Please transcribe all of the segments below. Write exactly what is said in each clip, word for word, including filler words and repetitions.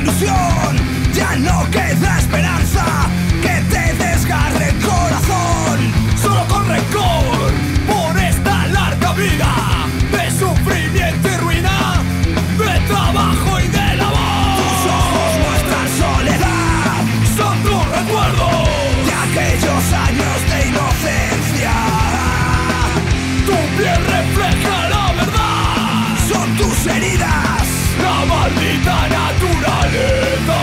ilusión, ya no queda esperanza que te desgarre el corazón. Solo con rencor por esta larga vida de sufrimiento y ruina, de trabajo y de labor. Tus ojos muestran soledad, son tus recuerdos de aquellos años de inocencia. Tu piel refleja la verdad, son tus heridas, la maldita naturaleza.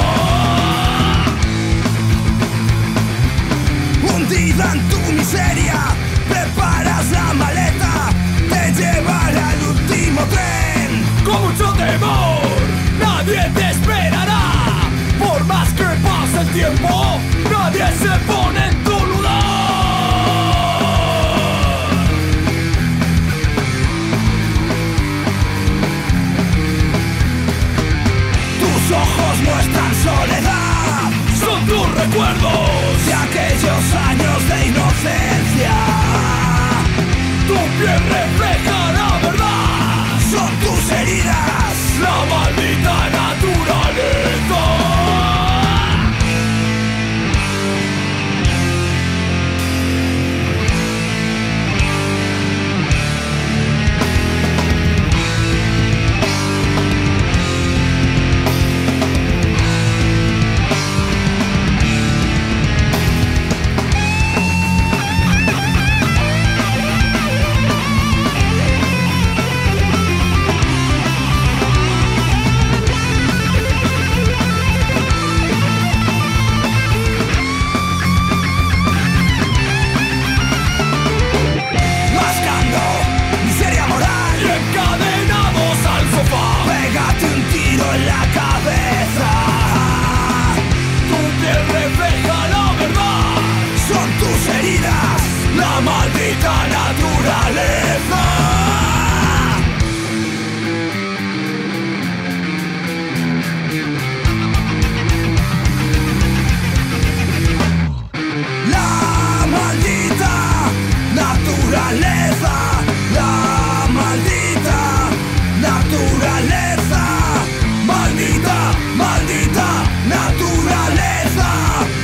Hundida en tu miseria, preparas la maleta, te llevará al último tren. Con mucho temor, nadie te esperará. Por más que pase el tiempo, nadie se pone en tu lugar. Tus ojos muestran soledad, son tus recuerdos de aquellos años de inocencia. Tu piel refleja la verdad, son tus heridas, la maldita naturaleza. La maldita naturaleza. La maldita naturaleza. La maldita naturaleza. Maldita, maldita naturaleza.